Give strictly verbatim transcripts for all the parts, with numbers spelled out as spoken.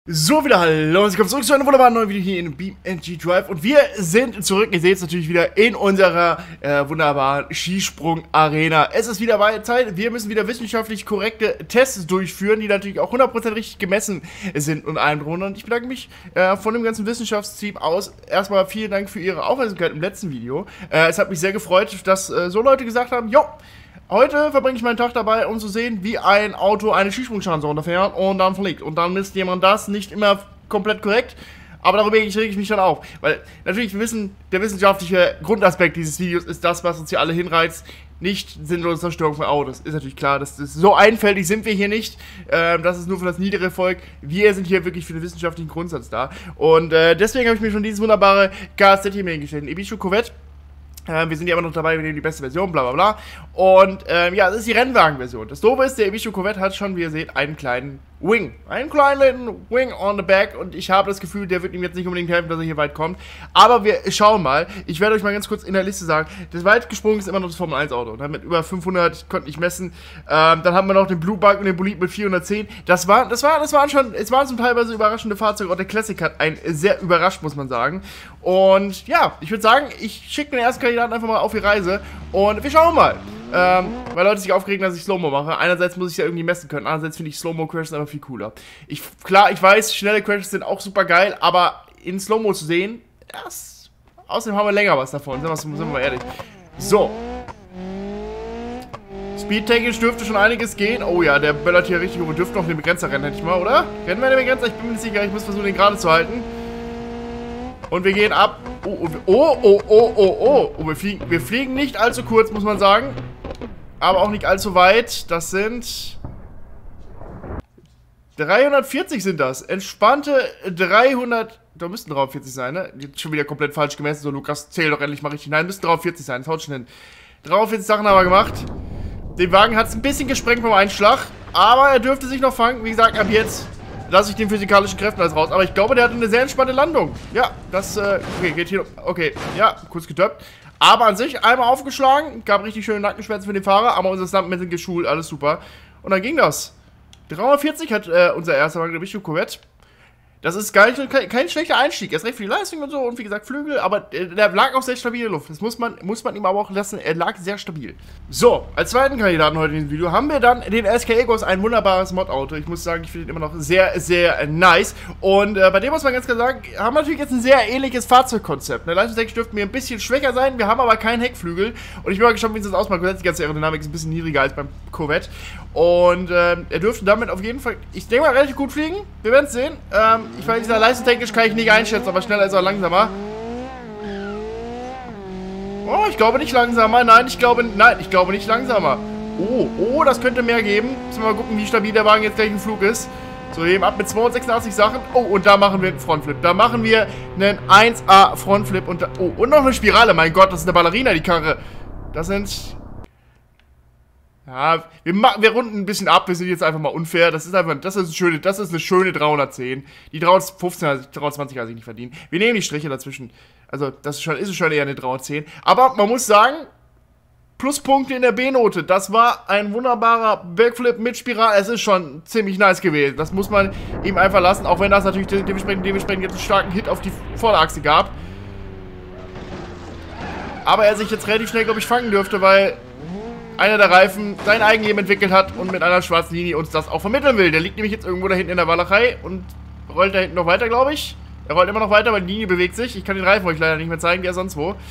So, wieder hallo und willkommen zurück zu einem wunderbaren neuen Video hier in BeamNG Drive. Und wir sind zurück, ihr seht es natürlich wieder, in unserer äh, wunderbaren Skisprung-Arena. Es ist wieder Zeit, wir müssen wieder wissenschaftlich korrekte Tests durchführen, die natürlich auch hundert Prozent richtig gemessen sind und allem drunter. Und ich bedanke mich äh, von dem ganzen Wissenschaftsteam aus. Erstmal vielen Dank für Ihre Aufmerksamkeit im letzten Video. Äh, es hat mich sehr gefreut, dass äh, so Leute gesagt haben, jo, heute verbringe ich meinen Tag dabei, um zu sehen, wie ein Auto eine Skisprungschanze runterfährt und dann fliegt. Und dann misst jemand das, nicht immer komplett korrekt, aber darüber rege ich mich dann auf. Weil natürlich, wir wissen, der wissenschaftliche Grundaspekt dieses Videos ist das, was uns hier alle hinreizt. Nicht sinnlose Zerstörung von Autos. Ist natürlich klar, das ist so einfältig sind wir hier nicht. Ähm, das ist nur für das niedere Volk. Wir sind hier wirklich für den wissenschaftlichen Grundsatz da. Und äh, deswegen habe ich mir schon dieses wunderbare K S Z hier hingestellt. Ein Ebisu Corvette. Wir sind ja immer noch dabei, wir nehmen die beste Version, bla bla bla. Und ähm, ja, das ist die Rennwagen-Version. Das Doofe ist, der Ebisu Corvette hat schon, wie ihr seht, einen kleinen Wing. Einen kleinen Wing on the back. Und ich habe das Gefühl, der wird ihm jetzt nicht unbedingt helfen, dass er hier weit kommt. Aber wir schauen mal. Ich werde euch mal ganz kurz in der Liste sagen, das weit gesprungen ist immer noch das Formel eins Auto. Und mit über fünfhundert, konnte ich messen. Ähm, dann haben wir noch den Blue Bug und den Bolid mit vierhundertzehn. Das war, das war, das waren schon, es waren zum teilweise überraschende Fahrzeuge. Auch der Classic hat einen sehr überrascht, muss man sagen. Und ja, ich würde sagen, ich schicke den ersten Kandidaten einfach mal auf die Reise. Und wir schauen mal. Ähm, weil Leute sich aufregen, dass ich Slow-Mo mache. Einerseits muss ich ja irgendwie messen können, andererseits finde ich Slow-Mo-Crashes einfach viel cooler. Ich, klar, ich weiß, schnelle Crashes sind auch super geil, aber in Slow-Mo zu sehen, das, außerdem haben wir länger was davon, sind wir, sind wir mal ehrlich. So. Speedtechnisch dürfte schon einiges gehen. Oh ja, der böllert hier richtig um. Wir dürften noch den Begrenzer rennen, hätte ich mal, oder? Rennen wir den Begrenzer? Ich bin mir nicht sicher, ich muss versuchen, den gerade zu halten. Und wir gehen ab. Oh, oh, oh, oh, oh, oh. Oh, wir fliegen, wir fliegen nicht allzu kurz, muss man sagen. Aber auch nicht allzu weit. Das sind dreihundertvierzig sind das. Entspannte dreihundert. Da müssten dreihundertvierzig sein, ne? Jetzt schon wieder komplett falsch gemessen. So, Lukas, zähl doch endlich mal richtig. Nein, müssten dreihundertvierzig sein. Das haut schon hin. dreihundertvierzig Sachen haben wir gemacht. Den Wagen hat es ein bisschen gesprengt beim Einschlag. Aber er dürfte sich noch fangen. Wie gesagt, ab jetzt lasse ich den physikalischen Kräften alles raus. Aber ich glaube, der hatte eine sehr entspannte Landung. Ja, das, äh, okay, geht hier. Okay, ja, kurz getöppt. Aber an sich einmal aufgeschlagen. Gab richtig schöne Nackenschmerzen für den Fahrer. Aber unser Stuntman sind geschult, alles super. Und dann ging das. dreihundertvierzig hat äh, unser erster Wagen, der Ebisu Corvette. Das ist gar nicht, kein, kein schlechter Einstieg. Er ist recht für die Leistung und so und wie gesagt Flügel, aber äh, der lag auch sehr stabil in der Luft. Das muss man, muss man ihm aber auch lassen. Er lag sehr stabil. So, als zweiten Kandidaten heute in diesem Video haben wir dann den S K Egos, ein wunderbares Mod-Auto. Ich muss sagen, ich finde ihn immer noch sehr, sehr nice. Und äh, bei dem muss man ganz klar sagen, haben wir natürlich jetzt ein sehr ähnliches Fahrzeugkonzept. Ne? Leistungstechnisch dürften wir ein bisschen schwächer sein. Wir haben aber keinen Heckflügel. Und ich bin mal gespannt, wie es das ausmacht. Die ganze Aerodynamik ist ein bisschen niedriger als beim Corvette. Und äh, er dürfte damit auf jeden Fall, ich denke mal, relativ gut fliegen. Wir werden es sehen. Ähm, ich weiß, dieser leistungstechnisch kann ich nicht einschätzen, aber schneller ist er langsamer. Oh, ich glaube nicht langsamer. Nein, ich glaube, nein, ich glaube nicht langsamer. Oh, oh, das könnte mehr geben. Müssen wir mal gucken, wie stabil der Wagen jetzt gleich im Flug ist. So, eben ab mit zweihundertsechsundachtzig Sachen. Oh, und da machen wir einen Frontflip. Da machen wir einen eins A Frontflip. Und da, oh, und noch eine Spirale. Mein Gott, das ist eine Ballerina, die Karre. Das sind... Ja, wir, wir runden ein bisschen ab, wir sind jetzt einfach mal unfair. Das ist einfach, das ist eine schöne, das ist eine schöne dreihundertzehn. Die dreihundertfünfzehn, dreihundertzwanzig habe ich nicht verdient. Wir nehmen die Striche dazwischen. Also, das ist schon, ist schon eher eine dreihundertzehn. Aber man muss sagen, Pluspunkte in der B-Note. Das war ein wunderbarer Backflip mit Spirale. Es ist schon ziemlich nice gewesen. Das muss man ihm einfach lassen, auch wenn das natürlich dementsprechend, dementsprechend jetzt einen starken Hit auf die Vorderachse gab. Aber er sich jetzt relativ schnell, glaube ich, fangen dürfte, weil einer der Reifen sein Eigenleben entwickelt hat und mit einer schwarzen Linie uns das auch vermitteln will. Der liegt nämlich jetzt irgendwo da hinten in der Walachei und rollt da hinten noch weiter, glaube ich. Er rollt immer noch weiter, weil die Linie bewegt sich. Ich kann den Reifen euch leider nicht mehr zeigen, wie er sonst wo.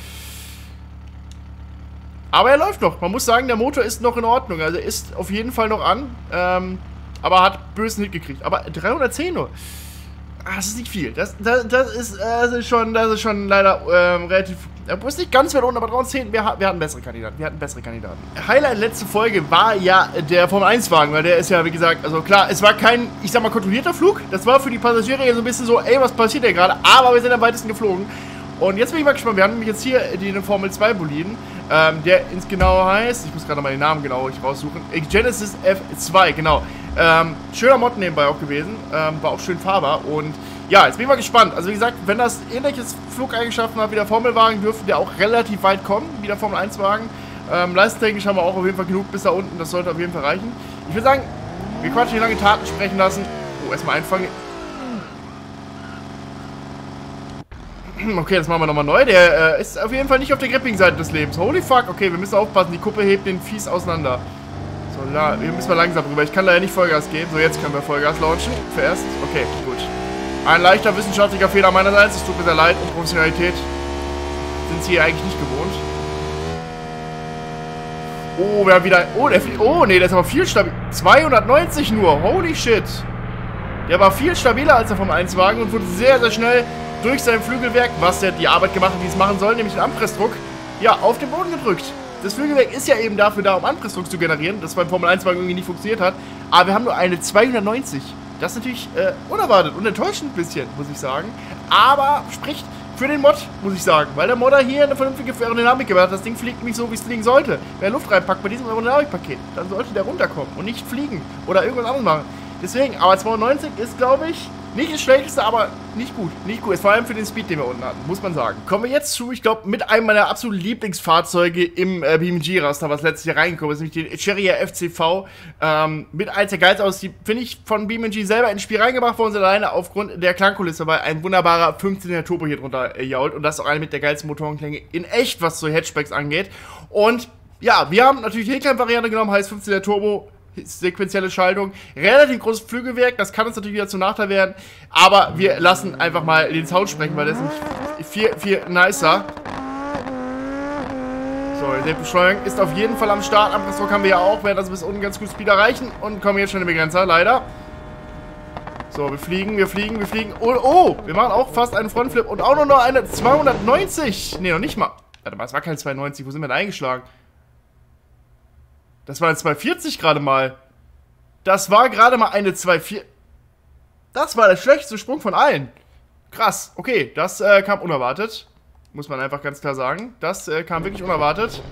Aber er läuft noch. Man muss sagen, der Motor ist noch in Ordnung. Also er ist auf jeden Fall noch an. Ähm, aber hat bösen Hit gekriegt. Aber dreihundertzehn nur. Ah, das ist nicht viel. Das, das, das, ist, das, ist, schon, das ist schon leider ähm, relativ... Er ist nicht ganz weit unten, aber dreihundertzehn, wir, wir hatten bessere Kandidaten. Wir hatten bessere Kandidaten. Highlight letzte Folge war ja der Formel eins Wagen, weil der ist ja, wie gesagt, also klar, es war kein, ich sag mal, kontrollierter Flug. Das war für die Passagiere ja so ein bisschen so, ey, was passiert hier gerade? Aber wir sind am weitesten geflogen. Und jetzt bin ich mal gespannt, wir haben nämlich jetzt hier den Formel zwei Boliden, ähm, der ins Genaue heißt, ich muss gerade mal den Namen genau raussuchen, Genesis F zwei, genau. Ähm, schöner Mod nebenbei auch gewesen, ähm, war auch schön fahrbar und ja, jetzt bin ich mal gespannt. Also wie gesagt, wenn das ähnliches Flugeigenschaften hat wie der Formelwagen, dürfte der auch relativ weit kommen, wie der Formel eins Wagen. Ähm, leistungstechnisch haben wir auch auf jeden Fall genug bis da unten, das sollte auf jeden Fall reichen. Ich würde sagen, wir quatschen hier lange Taten sprechen lassen. Oh, erstmal einfangen. Okay, das machen wir nochmal neu. Der äh, ist auf jeden Fall nicht auf der Gripping-Seite des Lebens. Holy fuck. Okay, wir müssen aufpassen. Die Kuppe hebt den fies auseinander. So, la hier müssen wir langsam rüber. Ich kann leider nicht Vollgas geben. So, jetzt können wir Vollgas launchen. Zuerst. Okay, gut. Ein leichter wissenschaftlicher Fehler meinerseits. Es tut mir sehr leid. Und Professionalität sind sie hier eigentlich nicht gewohnt. Oh, wir haben wieder... Oh, der fliegt... Oh, nee, der ist aber viel stabil. zweihundertneunzig nur. Holy shit. Der war viel stabiler als der Formel eins Wagen und wurde sehr, sehr schnell durch sein Flügelwerk, was der die Arbeit gemacht hat, die es machen soll, nämlich den Anpressdruck, ja, auf den Boden gedrückt. Das Flügelwerk ist ja eben dafür da, um Anpressdruck zu generieren, das beim Formel eins Wagen irgendwie nicht funktioniert hat. Aber wir haben nur eine zweihundertneunzig. Das ist natürlich äh, unerwartet und enttäuschend ein bisschen, muss ich sagen. Aber spricht für den Mod, muss ich sagen. Weil der Modder hier eine vernünftige Aerodynamik gemacht hat. Das Ding fliegt nicht so, wie es fliegen sollte. Wer Luft reinpackt bei diesem Aerodynamikpaket, dann sollte der runterkommen und nicht fliegen oder irgendwas anderes machen. Deswegen, aber zweihundertneunzig ist, glaube ich, nicht das Schlechteste, aber nicht gut. Nicht gut. Vor allem für den Speed, den wir unten hatten, muss man sagen. Kommen wir jetzt zu, ich glaube, mit einem meiner absoluten Lieblingsfahrzeuge im äh, B M G-Raster, was letztes Jahr reingekommen ist, nämlich den Cherrier F C V. Ähm, mit eins der geilsten aussieht, finde ich, von B M G selber ins Spiel reingebracht worden, sind alleine aufgrund der Klangkulisse, weil ein wunderbarer fünfzehner Turbo hier drunter äh, jault. Und das ist auch eine mit der geilsten Motorenklänge in echt, was so Hatchbacks angeht. Und ja, wir haben natürlich die Heckklamm-Variante genommen, heißt fünfzehner Turbo. Sequenzielle Schaltung, relativ großes Flügelwerk, das kann uns natürlich wieder zum Nachteil werden, aber wir lassen einfach mal den Sound sprechen, weil das ist viel, viel nicer. So, der Beschleunigung ist auf jeden Fall am Start, Anpressdruck haben wir ja auch, werden also bis unten ganz gut Speed erreichen und kommen jetzt schon in den Begrenzer, leider. So, wir fliegen, wir fliegen, wir fliegen, oh, oh, wir machen auch fast einen Frontflip und auch noch eine zweihundertneunzig, ne, noch nicht mal, warte mal, es war keine zweihundertneunzig, wo sind wir denn eingeschlagen? Das war eine zweihundertvierzig gerade mal. Das war gerade mal eine zweihundertvierzig. Das war der schlechteste Sprung von allen. Krass. Okay, das äh, kam unerwartet. Muss man einfach ganz klar sagen. Das äh, kam wirklich unerwartet.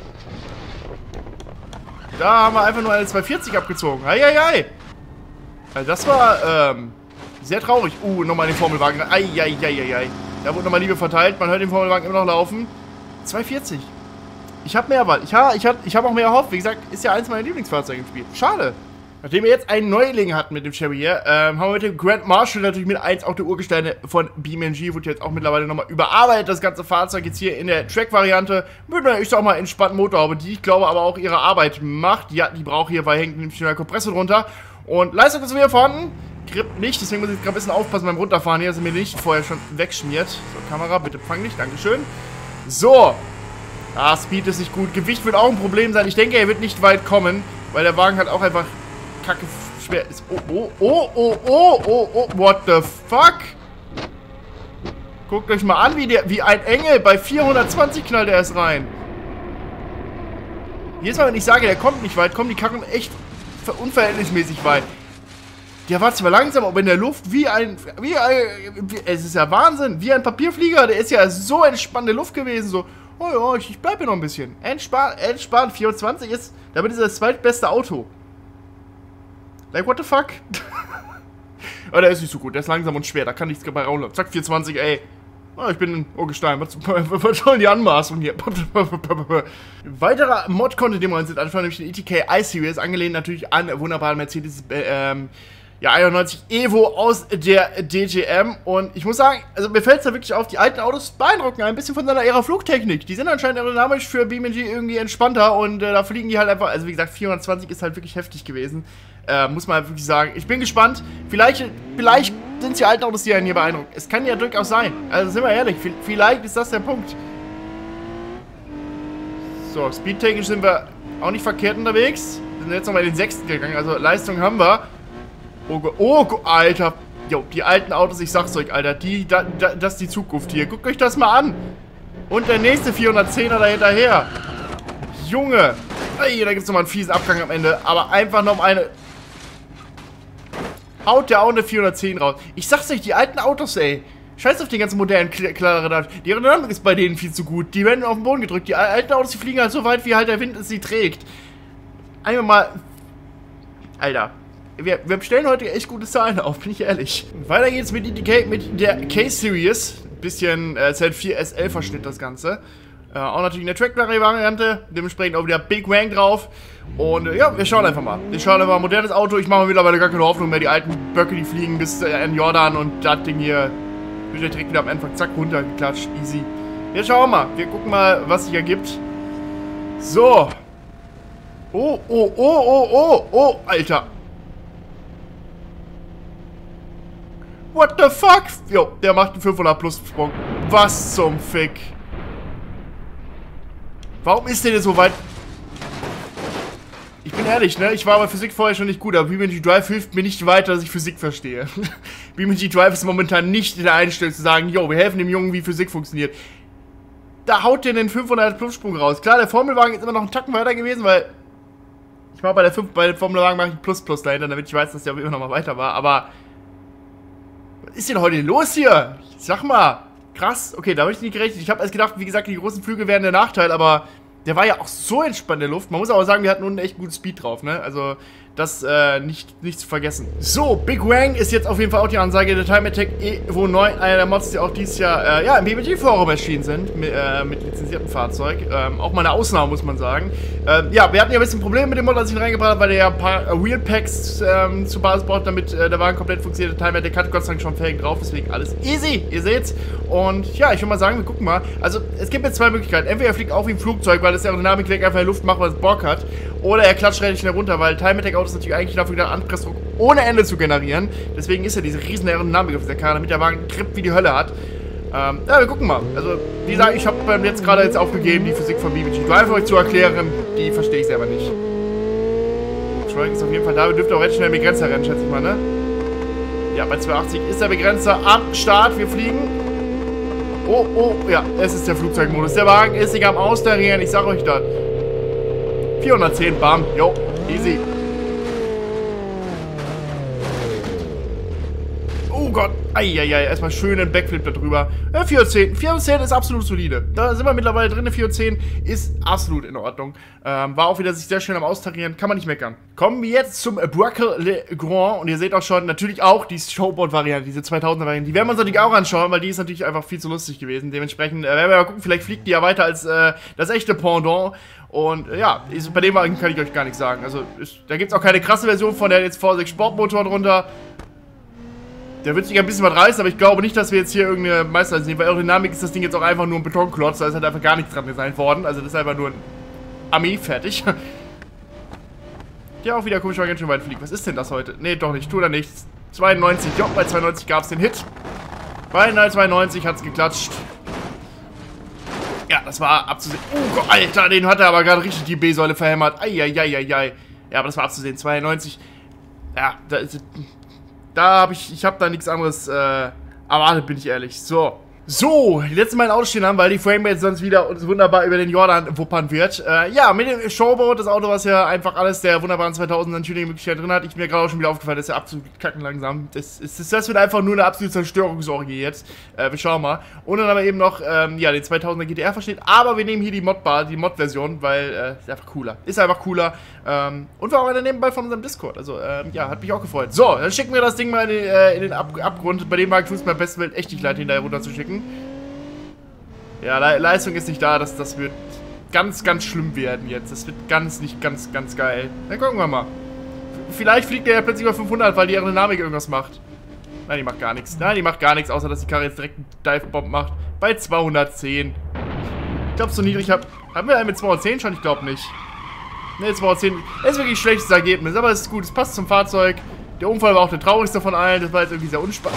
Da haben wir einfach nur eine zweihundertvierzig abgezogen. Eieiei. Also das war ähm, sehr traurig. Uh, nochmal den Formelwagen. Eieieiei. Da wurde nochmal Liebe verteilt. Man hört den Formelwagen immer noch laufen. zweihundertvierzig. Ich habe mehr Wahl. Ich habe ich hab, ich hab auch mehr erhofft. Wie gesagt, ist ja eins meiner Lieblingsfahrzeuge im Spiel. Schade. Nachdem wir jetzt einen Neuling hatten mit dem Cherrier, ähm, haben wir mit dem Grand Marshal natürlich mit eins auch der Urgesteine von B M G. Wurde jetzt auch mittlerweile nochmal überarbeitet. Das ganze Fahrzeug jetzt hier in der Track-Variante. Mit einer, ich sag mal, entspannten Motorhaube, die ich glaube aber auch ihre Arbeit macht. Ja, die braucht hier, weil hängt nämlich der Kompressor drunter. Und Leistung ist wieder vorhanden. Grip nicht, deswegen muss ich gerade ein bisschen aufpassen beim Runterfahren hier, dass er mir nicht vorher schon wegschmiert. So, Kamera, bitte fang nicht. Dankeschön. So. Ah, Speed ist nicht gut. Gewicht wird auch ein Problem sein. Ich denke, er wird nicht weit kommen, weil der Wagen halt auch einfach kacke schwer ist. Oh, oh, oh, oh, oh, oh, oh, what the fuck? Guckt euch mal an, wie, der, wie ein Engel. Bei vierhundertzwanzig knallt er erst rein. Jedes Mal, wenn ich sage, der kommt nicht weit, kommen die Karren echt unverhältnismäßig weit. Der war zwar langsam, aber in der Luft wie ein, wie ein, wie, es ist ja Wahnsinn, wie ein Papierflieger. Der ist ja so entspannte Luft gewesen, so. Oh ja, ich, ich bleib hier noch ein bisschen. Entspannt, entspannt. vierundzwanzig ist, damit ist das zweitbeste Auto. Like, what the fuck? Aber der ist nicht so gut, der ist langsam und schwer, da kann nichts dabei rauskommen. Zack, vierundzwanzig, ey. Oh, ich bin ein Urgestein. Was, was soll die Anmaßung hier? Weiterer Mod-Content, den wir uns jetzt anschauen, nämlich den E T K I-Series, angelehnt natürlich an wunderbaren Mercedes, äh, ähm, ja, einundneunzig Evo aus der D G M. Und ich muss sagen, also mir fällt es da wirklich auf, die alten Autos beeindrucken ein bisschen von seiner ihrer Flugtechnik. Die sind anscheinend aerodynamisch für B M G irgendwie entspannter und äh, da fliegen die halt einfach, also wie gesagt, vierhundertzwanzig ist halt wirklich heftig gewesen. Äh, muss man halt wirklich sagen. Ich bin gespannt. Vielleicht, vielleicht sind es die alten Autos, die einen hier beeindrucken. Es kann ja durchaus sein. Also sind wir ehrlich, vielleicht ist das der Punkt. So, speedtechnisch sind wir auch nicht verkehrt unterwegs. Wir sind jetzt nochmal in den sechsten gegangen, also Leistung haben wir. Oh, oh, Alter. Jo, die alten Autos, ich sag's euch, Alter. Die, da, da, das ist die Zukunft hier. Guckt euch das mal an. Und der nächste vierhundertzehner da hinterher. Junge. Ey, da gibt's nochmal einen fiesen Abgang am Ende. Aber einfach noch eine... Haut der auch eine vierhundertzehn raus. Ich sag's euch, die alten Autos, ey. Scheiß auf den ganzen modernen Klareren. Die Aerodynamik ist bei denen viel zu gut. Die werden auf den Boden gedrückt. Die alten Autos, die fliegen halt so weit, wie halt der Wind es sie trägt. Einfach mal... Alter. Wir, wir stellen heute echt gute Zahlen auf, bin ich ehrlich. Weiter geht's mit, die, mit der K-Series. Bisschen äh, Z vier S L Verschnitt das Ganze. Äh, auch natürlich in der Track-Variante. Dementsprechend auch wieder Big Wang drauf. Und äh, ja, wir schauen einfach mal. Wir schauen einfach mal. Modernes Auto. Ich mache mir mittlerweile gar keine Hoffnung mehr. Die alten Böcke, die fliegen bis äh, in Jordan und das Ding hier. Wird euch direkt wieder am Anfang, zack, runtergeklatscht. Easy. Jetzt schauen wir mal. Wir gucken mal, was sich ergibt. So. Oh, oh, oh, oh, oh, oh, Alter. What the fuck? Jo, der macht einen fünfhundert plus Sprung. Was zum Fick? Warum ist der denn so weit? Ich bin ehrlich, ne? Ich war bei Physik vorher schon nicht gut, aber B M G Drive hilft mir nicht weiter, dass ich Physik verstehe. B M G Drive ist momentan nicht in der Einstellung zu sagen, jo, wir helfen dem Jungen, wie Physik funktioniert. Da haut der den fünfhundert plus Sprung raus. Klar, der Formelwagen ist immer noch einen Tacken weiter gewesen, weil ich mache bei der fünf, bei dem Formelwagen mache ich einen Plus Plus dahinter, damit ich weiß, dass der immer noch mal weiter war, aber was ist denn heute los hier? Sag mal, krass. Okay, da habe ich nicht gerechnet. Ich habe erst gedacht, wie gesagt, die großen Flügel wären der Nachteil, aber der war ja auch so entspannt in der Luft. Man muss aber sagen, wir hatten nun echt guten Speed drauf, ne? Also, das äh, nicht, nicht zu vergessen. So, Big Wang ist jetzt auf jeden Fall auch die Ansage. Der Time Attack Evo neun, einer der Mods, die auch dieses Jahr äh, ja, im B M G-Forum erschienen sind, mit, äh, mit lizenziertem Fahrzeug. Ähm, auch mal eine Ausnahme, muss man sagen. Ähm, ja, wir hatten ja ein bisschen Probleme mit dem Mod, als ich ihn reingebracht habe, weil der ja ein paar äh, Wheel Packs ähm, zur Basis braucht, damit äh, der Wagen komplett funktioniert. Der Time Attack hat Gott sei Dank schon Felgen drauf, deswegen alles easy, ihr seht's. Und ja, ich würde mal sagen, wir gucken mal. Also, es gibt jetzt zwei Möglichkeiten. Entweder er fliegt auch wie ein Flugzeug, weil das Aerodynamik einfach in der Luft macht, was es Bock hat. Oder er klatscht relativ schnell runter, weil Time Attack Autos natürlich eigentlich dafür gedacht, Anpressdruck ohne Ende zu generieren. Deswegen ist ja diese riesen Aerodynamik auf der Karre, damit der Wagen Grip wie die Hölle hat. Ähm, ja, wir gucken mal. Also, wie gesagt, ich habe jetzt gerade jetzt aufgegeben, die Physik von B M G Drive für euch zu erklären. Die verstehe ich selber nicht. Beschleunigung ist auf jeden Fall da. Wir dürften auch recht schnell Begrenzer rennen, schätze ich mal, ne? Ja, bei zweihundertachtzig ist der Begrenzer am Start. Wir fliegen. Oh, oh, ja, es ist der Flugzeugmodus. Der Wagen ist sich am Austarieren, ich sag euch das. vierhundertzehn, bam, jo, easy. Oh Gott, eieiei, erstmal schön einen Backflip da drüber. Ja, vierhundertzehn, vierhundertzehn ist absolut solide. Da sind wir mittlerweile drin, vierhundertzehn ist absolut in Ordnung. Ähm, war auch wieder sich sehr schön am Austarieren, kann man nicht meckern. Kommen wir jetzt zum Braque Le Grand und ihr seht auch schon, natürlich auch die Showboat-Variante, diese zweitausender-Variante, die werden wir uns natürlich auch anschauen, weil die ist natürlich einfach viel zu lustig gewesen. Dementsprechend äh, werden wir mal gucken, vielleicht fliegt die ja weiter als äh, das echte Pendant. Und äh, ja, ist, bei dem Wagen kann ich euch gar nichts sagen. Also ist, da gibt es auch keine krasse Version von, der jetzt V sechs Sportmotor drunter. Der wird sich ein bisschen was reißen, aber ich glaube nicht, dass wir jetzt hier irgendeine Meisterleistung sehen. Bei Aerodynamik ist das Ding jetzt auch einfach nur ein Betonklotz, da ist halt einfach gar nichts dran designt worden. Also das ist einfach nur ein Armee fertig. Der auch wieder komisch, ganz schön weit fliegt. Was ist denn das heute? Nee, doch nicht, tut er nichts. zweiundneunzig, ja, bei zweiundneunzig gab es den Hit. Bei zweiundneunzig hat es geklatscht. Ja, das war abzusehen. Oh Gott, Alter, den hat er aber gerade richtig die B-Säule verhämmert. Eieieiei. Ja, aber das war abzusehen. zweiundneunzig. Ja, da ist... Da habe ich... Ich habe da nichts anderes äh, erwartet, bin ich ehrlich. So. So, die letzten Mal ein Auto stehen haben, weil die Framerate sonst wieder uns wunderbar über den Jordan wuppern wird. Äh, ja, mit dem Showboat, das Auto, was ja einfach alles der wunderbaren zweitausender Tuning-Möglichkeit drin hat. Ich bin mir gerade auch schon wieder aufgefallen, das ist ja absolut kackenlangsam. Das, ist, das wird einfach nur eine absolute Zerstörungsorgie jetzt. Äh, wir schauen mal. Und dann aber eben noch, ähm, ja, den zweitausender G T R versteht. Aber wir nehmen hier die Modbar, die Mod-Version, weil, äh, ist einfach cooler. Ist einfach cooler. Ähm, und war auch einer nebenbei von unserem Discord. Also, ähm, ja, hat mich auch gefreut. So, dann schicken wir das Ding mal in den, äh, in den Ab Abgrund. Bei dem Wagen tut es mir am besten Welt echt nicht leid, hinterher runterzuschicken. Ja, Le Leistung ist nicht da, das, das wird ganz, ganz schlimm werden jetzt. Das wird ganz, nicht ganz, ganz geil. Dann gucken wir mal. Vielleicht fliegt der ja plötzlich über fünfhundert, weil die Aerodynamik irgendwas macht. Nein, die macht gar nichts. Nein, die macht gar nichts, außer dass die Karre jetzt direkt einen Dive-Bomb macht. Bei zweihundertzehn. Ich glaube, so niedrig hab, haben wir einen mit zweihundertzehn schon? Ich glaube nicht. Ne, zweihundertzehn. Das ist wirklich ein schlechtes Ergebnis, aber es ist gut. Es passt zum Fahrzeug. Der Unfall war auch der traurigste von allen. Das war jetzt irgendwie sehr unspannend.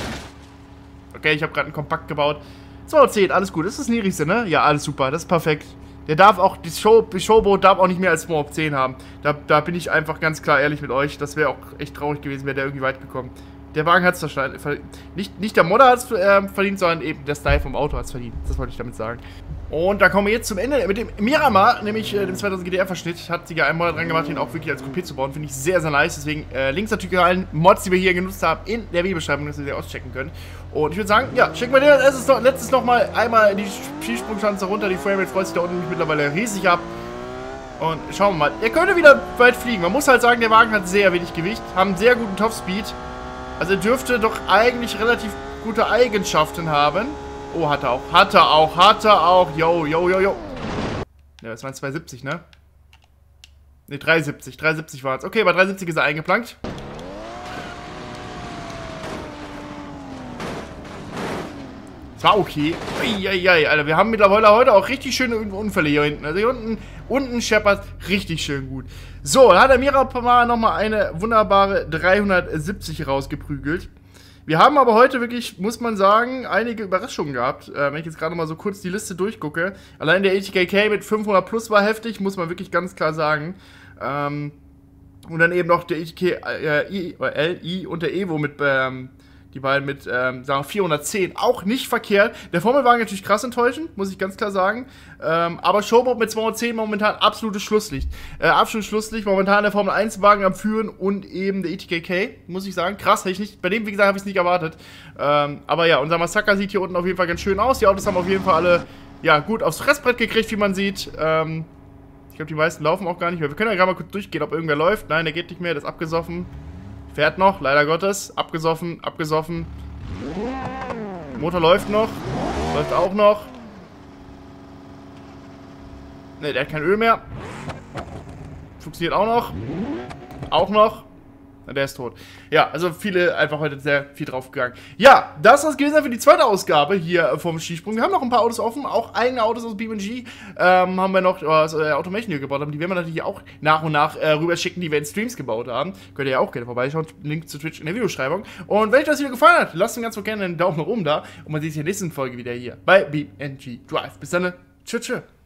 Okay, ich habe gerade einen Kompakt gebaut. zweihundertzehn, alles gut. Das ist das niedrigste, ne? Ja, alles super. Das ist perfekt. Der darf auch, das Show, Showboat darf auch nicht mehr als zweihundertzehn haben. Da, da bin ich einfach ganz klar ehrlich mit euch. Das wäre auch echt traurig gewesen, wäre der irgendwie weit gekommen. Der Wagen hat es verdient. Nicht, nicht der Modder hat es äh, verdient, sondern eben der Style vom Auto hat es verdient. Das wollte ich damit sagen. Und da kommen wir jetzt zum Ende mit dem Miramar, nämlich äh, dem zweitausend G T R-Verschnitt. Hat sich ja ein Modder dran gemacht, den auch wirklich als Coupé zu bauen. Finde ich sehr, sehr nice. Deswegen äh, Links natürlich zu allen Mods, die wir hier genutzt haben, in der Videobeschreibung, dass ihr sie auschecken könnt. Und ich würde sagen, ja, schicken wir dir als noch, letztes nochmal einmal in die Skisprungschanze runter. Die Framerate freut sich da unten mittlerweile riesig ab. Und schauen wir mal. Er könnte wieder weit fliegen. Man muss halt sagen, der Wagen hat sehr wenig Gewicht, haben sehr guten Topspeed. Also er dürfte doch eigentlich relativ gute Eigenschaften haben. Oh, hat er auch. Hat er auch. Hat er auch. Yo, yo, yo, yo. Ja, das waren zweihundertsiebzig, ne? Ne, dreihundertsiebzig. dreihundertsiebzig war es. Okay, bei dreihundertsiebzig ist er eingeplankt. Das war okay. Eieiei, Alter, wir haben mittlerweile heute auch richtig schöne Unfälle hier hinten. Also hier unten, unten scheppert richtig schön gut. So, dann hat der Miramar nochmal eine wunderbare dreihundertsiebzig rausgeprügelt. Wir haben aber heute wirklich, muss man sagen, einige Überraschungen gehabt. Äh, wenn ich jetzt gerade mal so kurz die Liste durchgucke. Allein der E T K K mit fünfhundert plus war heftig, muss man wirklich ganz klar sagen. Ähm, und dann eben noch der E T K äh, I, oder L, I und der Evo mit, ähm, die beiden mit, ähm, sagen wir vierhundertzehn. Auch nicht verkehrt. Der Formelwagen natürlich krass enttäuschend, muss ich ganz klar sagen. Ähm, aber Showboat mit zweihundertzehn momentan absolutes Schlusslicht. Äh, absolutes Schlusslicht. Momentan der Formel eins Wagen am Führen und eben der E T K K, muss ich sagen. Krass, hätte ich nicht, bei dem, wie gesagt, habe ich es nicht erwartet. Ähm, aber ja, unser Massaker sieht hier unten auf jeden Fall ganz schön aus. Die Autos haben auf jeden Fall alle, ja, gut aufs Fressbrett gekriegt, wie man sieht. Ähm, ich glaube, die meisten laufen auch gar nicht mehr. Wir können ja gerade mal kurz durchgehen, ob irgendwer läuft. Nein, der geht nicht mehr, der ist abgesoffen. Fährt noch, leider Gottes. Abgesoffen, abgesoffen. Motor läuft noch. Läuft auch noch. Ne, der hat kein Öl mehr. Funktioniert auch noch. Auch noch. Der ist tot. Ja, also viele einfach heute sehr viel draufgegangen. Ja, das soll es gewesen sein für die zweite Ausgabe hier vom Skisprung. Wir haben noch ein paar Autos offen, auch eigene Autos aus B M G. Ähm, haben wir noch, aus äh, Automation hier gebaut haben. Die werden wir natürlich auch nach und nach äh, rüber schicken, die wir in Streams gebaut haben. Könnt ihr ja auch gerne vorbeischauen. Link zu Twitch in der Videobeschreibung. Und wenn euch das Video gefallen hat, lasst mir ganz so gerne einen Daumen nach oben da. Und man sieht sich in der nächsten Folge wieder hier bei B M G Drive. Bis dann. Tschüss, tschüss.